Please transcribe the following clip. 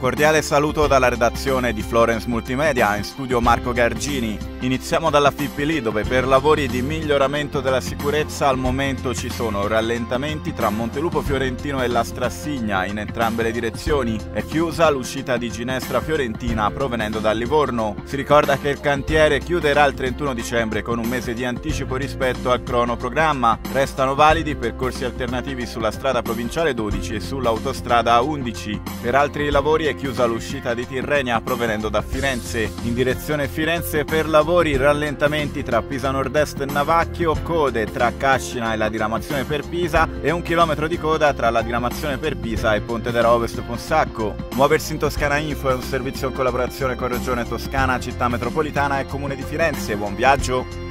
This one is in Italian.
cordiale saluto dalla redazione di Florence Multimedia, in studio Marco Gargini. Iniziamo dalla FIPLI, dove per lavori di miglioramento della sicurezza al momento ci sono rallentamenti tra Montelupo Fiorentino e la Strassigna in entrambe le direzioni. È chiusa l'uscita di Ginestra Fiorentina provenendo da Livorno. Si ricorda che il cantiere chiuderà il 31 dicembre con un mese di anticipo rispetto al cronoprogramma. Restano validi percorsi alternativi sulla strada provinciale 12 e sull'autostrada 11. Per altri lavori è chiusa l'uscita di Tirrenia provenendo da Firenze. In direzione Firenze per lavori rallentamenti tra Pisa Nord-Est e Navacchio, code tra Cascina e la diramazione per Pisa e 1 chilometro di coda tra la diramazione per Pisa e Pontedera Ovest Ponsacco. Muoversi in Toscana Info è un servizio in collaborazione con Regione Toscana, Città Metropolitana e Comune di Firenze. Buon viaggio!